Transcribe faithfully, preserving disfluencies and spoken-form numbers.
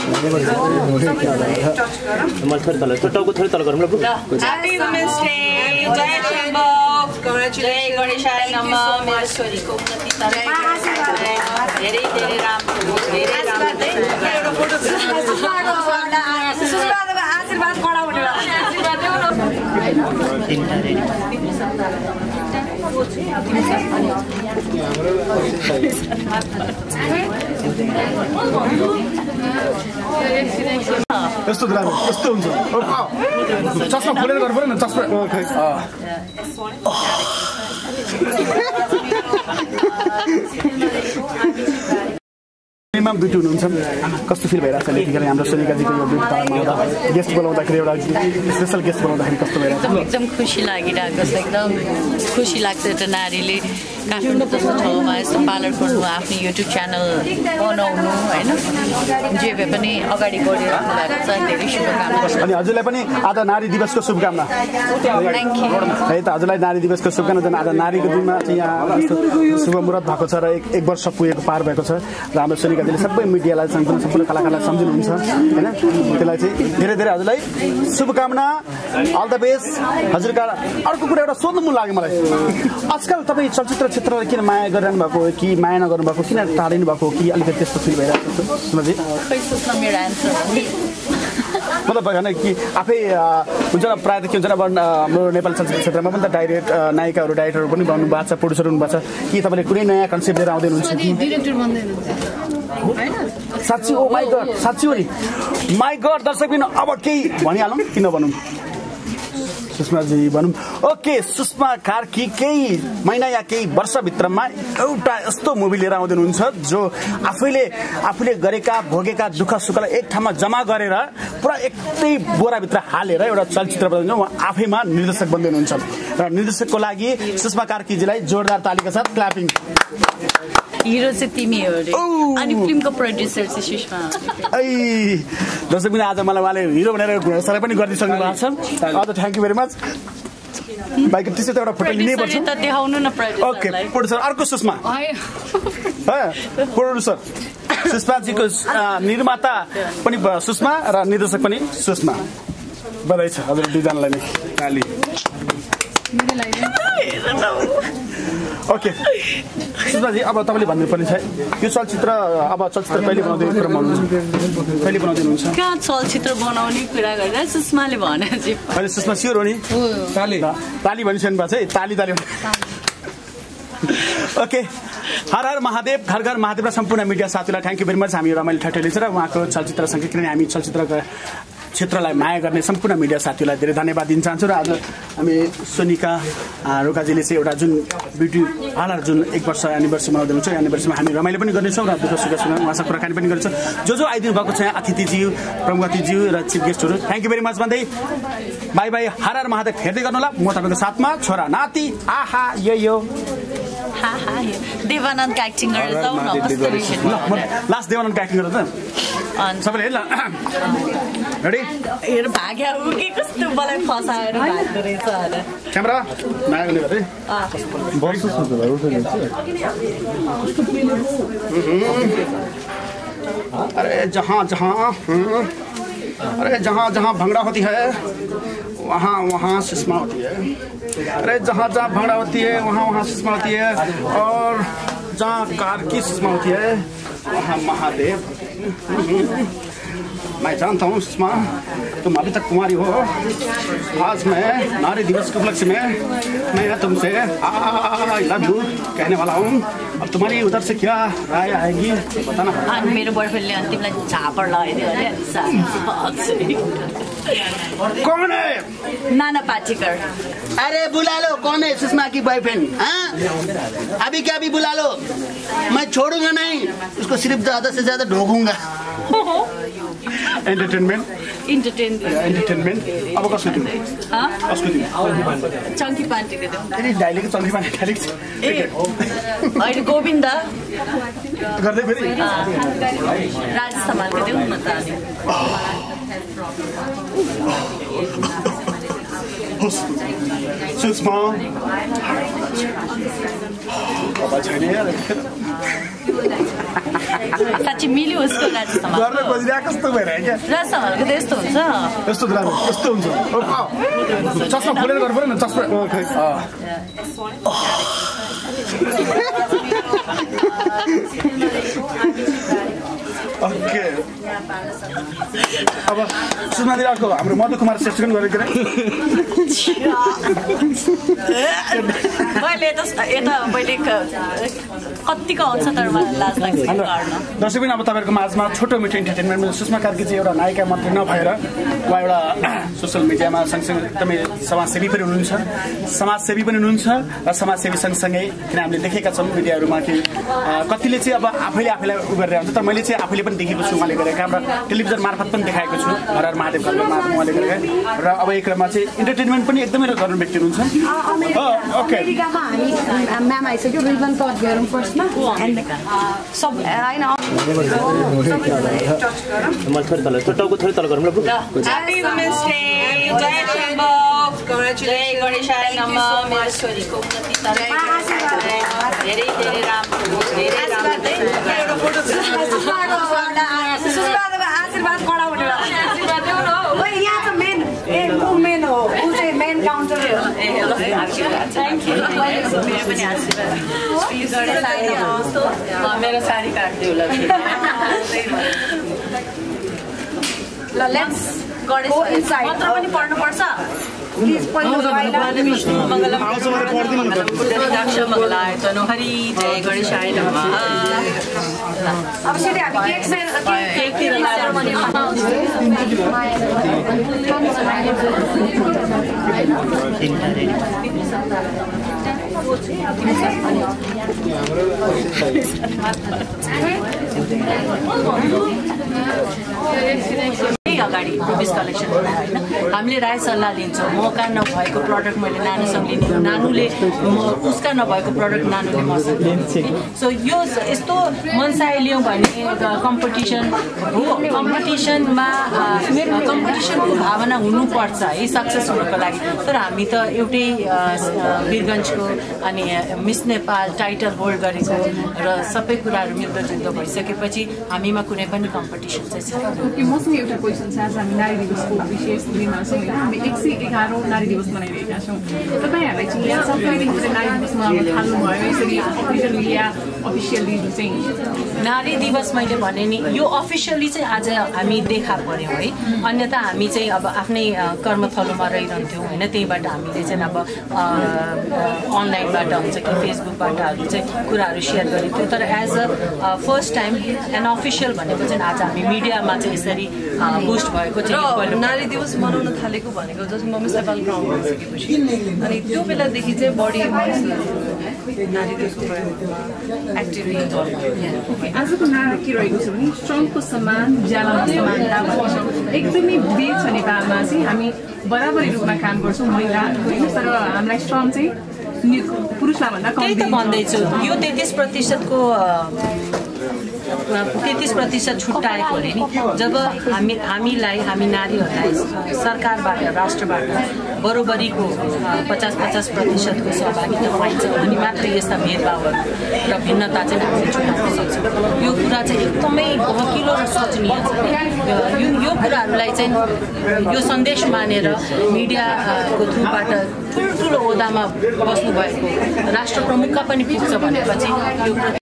मलाई थोरै तल टाउको थोरै तल गरौँ ल Happy Women's Day. जय शम्भो. Congratulations. गणेशाय नमः. मेरो छोरीको उन्नति धेरै धेरै राम्रो धेरै राम्रो एउटा फोटो सुस्माको आशीर्वाद कडा हुने आशीर्वाद देऊ यस्तो द्राम यस्तो हुन्छ चस्मा खोलेर गर्नु पर्यो न चस्मा मिनिमम ब्युटी हुनुहुन्छ कस्तो फिल भइरहेको छ यतिखेर हाम्रो सोनिकाजीको यो ब्युटी आउँदा गेस्ट बोलाउँदाखेरि एउटा स्पेसल गेस्ट बोलाउँदाखेरि कस्तो भइरहेको छ एकदम खुसी लागिरहेको छ एकदम खुसी लाग्छ एउटा नारीले काठमाडौँ जस्तो ठाउँमा यस्तो पार्लर खोल्नु आफ्नो युट्युब च्यानल बनाउनु होइन जे भए पनि अगाडि बढिरहेको भएको छ धेरै शुभकामना अनि हजुरलाई पनि आज नारी दिवसको शुभकामना थ्याङ्क यू है त हजुरलाई नारी दिवसको शुभकामना आज नारीको दिनमा चाहिँ यहाँ शुभ मुहूर्त भएको छ र एक एक वर्ष पुगेको पार भएको छ र हाम्रो सोनिकाजीले सबै मिडियालाई सम्पूर्ण सम्पूर्ण कलाकारलाई सम्झिनुहुन्छ होइन त्यसलाई चाहिँ धेरै धेरै हजुरलाई शुभकामना अल द बेस्ट हजुरका अर्को कुरा एउटा सोध्नु मन लाग्यो मलाई आजकल तपाईँ चलचित्र क्षेत्रलाई किन माया गरिरहनु भएको हो कि माया नगर्नु भएको किन टाढिनु भएको हो कि अलिकति त्यस्तो फिल भइरहेको छ सुनाजी मतलब होइन कि आफै हुन्छ न प्रायः त के हुन्छ न अब हाम्रो नेपाली चलचित्र क्षेत्रमा पनि त डाइरेक्ट नायिकाहरू डाइरेक्टरहरू पनि भन्नु भएको छ प्रड्युसर हुनुभएको छ कि तपाईँले कुनै नयाँ कन्सेप्ट लिएर आउँदै हुनुहुन्छ साँच्ची ओ माई गड साँच्ची हो नि माई गड दर्शक पनि अब केही भनिहालौँ किन भनौँ सुषमाजी भनौँ ओके सुषमा कार्की केही महिना या केही वर्षभित्रमा एउटा यस्तो मुभी लिएर आउँदै हुनुहुन्छ जो आफैले आफूले गरेका भोगेका दुःख सुखलाई एक ठाउँमा जम्मा गरेर पुरा एकै बोराभित्र हालेर एउटा चलचित्र बनाउँछ उहाँ आफैमा निर्देशक बन्दै हुनुहुन्छ र निर्देशकको लागि सुषमा कार्कीजीलाई जोरदार तालीका साथ क्ल्यापिङ हिरो चाहिँ तिमी हो रे अनि फिल्मको प्रोड्युसर चाहिँ सुषमा ऐ दर्शक पनि आज मलाई उहाँले हिरो भनेर घोषणा पनि गरिदिइसक्नु भएको छ अझ thank you very much bike त्यसै त एउटा फोटो लिनै पर्छ त देखाउनु न प्रोड्युसरलाई ओके प्रोड्युसर अर्को सुषमा प्रोड्युसर सुषमाजीको निर्माता पनि सुषमा र निर्देशक पनि सुषमा बधाई छ हजुर दुईजनालाई नै ताली ओके सुषमाजी अब तपाईँले भन्नुपर्ने छ यो चलचित्र अब चलचित्र कहिले बनाउँदै बनाउनुहुन्छ कहिले बनाउँदै हुनुहुन्छ कहाँ चलचित्र बनाउने कुरा गर्दा सुषमाले भने अहिले सुषमा स्योर हो नि ताली ताली भनिसक्नु भएको छ है ताली ताली ओके हर हर महादेव घर घर महादेव र सम्पूर्ण मिडिया साथीलाई थ्याङ्क यू भेरी मच हामी रमाइलो ठट्यौली छ र उहाँको चलचित्रसँग किनभने हामी चलचित्रका क्षेत्रलाई माया गर्ने सम्पूर्ण मिडिया साथीहरूलाई धेरै धन्यवाद दिन चाहन्छु र आज हामी सोनिका रोकाजीले चाहिँ एउटा जुन ब्युटी पार्लर जुन एक वर्ष एनिभर्सरी मनाउँदै हुन्छ एनिभर्सरीमा हामी रमाइलो पनि गर्नेछौँ र दुःख सुख सुख उहाँसँग कुराकानी पनि गर्छौँ जो जो आइदिनु भएको छ अतिथिज्यू प्रमुखज्यू र चिफ गेस्टहरू थ्याङ्क यू भेरी मच भन्दै बाई बाई हर हर महादेव हेर्दै गर्नु होला म तपाईँको साथमा छोरा नाति आहा यो यो देवानन्दको एक्टिङ गरेर जाउँ न लास्ट देवानन्दको एक्टिङ गरेर त सबैले हेर्ला रेडी हेर भाग्या उ के कस्तो मलाई फसाएर भाग्दो रहेछ अरे क्यामेरा नयाँ गर्ने गरे अरे जहाँ जहाँ अरे जहाँ जहाँ भंगड़ा होती है वहाँ वहाँ सुषमा होती है अरे जहाँ जहाँ भंगड़ा होती है वहाँ वहाँ सुषमा होती है और जहाँ कार्की सुषमा होती है वहाँ महादेव मैं जानता हूँ सुषमा तुम अभी तक कुमारी हो आज मैं नारी दिवस के उपलक्ष्य में मैं तुमसे आई लव यू कहने वाला हूँ अब तुम्हारी उधर से क्या राय आएगी बताना अनि मेरो बॉयफ्रेन्डले अनि तिमीलाई झापड लगाइदियो अरे कौन है नाना पाटेकर अरे बुला लो कौन है सुषमा की बॉयफ्रेंड हाँ अभी क्या अभी बुला लो मैं छोड़ूंगा नहीं उसको सिर्फ ज्यादा से ज्यादा ढोकूंगा एंटरटेनमेंट एन्टरटेनमेन्ट एंटरटेनमेंट अब कसको तिमी कसको तिमी चङ्की पाण्डेको देऊ फेरि डाइलेक्ट चङ्की पाण्डे डाइलेक्ट ए अहिले गोविन्द गर्दै फेरि राजेश समालको देऊ न त सुषमा साँच्ची मिल्यो उसको राजसम्म गर्न खोजिरहेको कस्तो भइरहेको क्या राजसम्मको त यस्तो हुन्छ यस्तो यस्तो हुन्छ चस्मा खोलेर गर्नु पऱ्यो न चस्मा ओके अब सुषमाले अर्को हाम्रो मधु कुमार श्रेष्ठ पनि गरेको मैले त यता मैले कतिको आउँछ तर मलाई लाज लाग्छ गर्न दर्शक पनि अब तपाईँहरूको माझमा छोटो मिठो इन्टरटेनमेन्ट सुषमा कार्की चाहिँ एउटा नायिका मात्रै नभएर उहाँ एउटा सोसियल मिडियामा सँगसँगै एकदमै समाजसेवी पनि हुनुहुन्छ समाजसेवी पनि हुनुहुन्छ र समाजसेवी सँगसँगै किन हामीले देखेका छौँ मिडियाहरूमा कि कतिले चाहिँ अब आफैले आफैलाई उ गरेर हुन्छ तर मैले चाहिँ आफैले पनि देखेको छु उहाँले गरेका हाम्रो टेलिभिजन मार्फत पनि देखाएको छु हर हर महादेव खड्का मार्फत उहाँले गरेका र अब एक क्रममा चाहिँ इन्टरटेनमेन्ट पनि एकदमै गर्नु व्यक्ति हुनुहुन्छ ओके अमेरिकामा हामी म्याम आइसक्यो रिबन कट गरौँ फर्स्टमा सब होइन मलाई थोरै तल टाउको थोरै तल गरौँ ल Happy Women's Day! जय शम्भो! जय गणेशाय नमः! मेरो छोरीको उन्नति धेरै धेरै राम्रो होस्, धेरै राम्रो आशीर्वाद कडा हुने यहाँ त मेन मेन हो ऊ चाहिँ मेन काउन्टर हो मेरो साडी काट्दियो ल ल लेट्स गणेश मन्त्र पनि पढ्नुपर्छ विष्णु मङ्गलम मङ्गलाय तनु हरि जय गणेशाय नमः अब सिधै हामी केक केकतिर अगाडि रुबिस कलेक्सन होइन हामीले राय सल्लाह दिन्छौँ मौका नभएको प्रडक्ट मैले नानुसँग लिने नानुले उसका नभएको प्रडक्ट नानुले मसँग लिने सो यो यस्तो मनसाय लियौँ भने कम्पिटिसन हो कम्पिटिसनमा कम्पिटिसनको भावना हुनुपर्छ है सक्सेस हुनको लागि तर हामी त एउटै वीरगन्जको अनि मिस नेपाल टाइटल होल्ड गरेको र सबै कुराहरू मिल्दोजुल्दो भइसकेपछि हामीमा कुनै पनि कम्पिटिसन चाहिँ छ मसँग एउटा क्वेसन छ आज हामी नारी दिवसको विशेष दिनमा छौँ होइन हामी एक सय एघारौँ नारी दिवस मनाइरहेका छौँ तपाईँहरूलाई चाहिँ यहाँ सबैदेखि चाहिँ नारी दिवस मनाउन थाल्नुभयो यसरी सोसियल मिडिया अफिसियल्ली चाहिँ नारी दिवस मैले भने नि यो अफिसियली चाहिँ आज हामी देखा पर्यौँ है अन्यथा हामी चाहिँ अब आफ्नै कर्मथलोमा रहिरहन्थ्यौँ होइन त्यहीबाट हामीले चाहिँ अब अनलाइनबाट हुन्छ कि फेसबुकबाटहरू चाहिँ कुराहरू सेयर गरेको थियो तर as a first time an official भनेको चाहिँ आज हामी मिडियामा चाहिँ यसरी पोस्ट भएको चाहिँ नारी दिवस मनाउन थालेको भनेको जस्तो म मिस नेपाल ग्राउन्ड भइसकेपछि अनि त्यो बेलादेखि चाहिँ बढी नारी दिवसको एक्टिभली आजको नारा के रहेको छ भने श्रमको समान ज्यालामा समानता भनेको छ एकदमै भेद छ नेपालमा चाहिँ हामी बराबरी रूपमा काम गर्छौँ महिला होइन तर हामीलाई श्रम चाहिँ पुरुषलाई भन्दा त्यही त भन्दैछु यो तेत्तिस प्रतिशतको तेत्तिस प्रतिशत छुट्याएको अरे नि जब हामी हामीलाई हामी नारीहरूलाई सरकारबाट राष्ट्रबाट बरोबरीको पचास पचास प्रतिशतको सहभागिता पाइन्छ भने मात्र यस्ता भेदभावहरू र भिन्नता चाहिँ हामीले छुट्याउन सक्छौँ यो कुरा चाहिँ एकदमै गहकिलो र सोचनीय छ यो यो कुराहरूलाई चाहिँ यो सन्देश मानेर मिडियाको थ्रुबाट ठुल्ठुलो ओहदामा बस्नुभएको राष्ट्र प्रमुखका पनि पुग्छ भनेपछि यो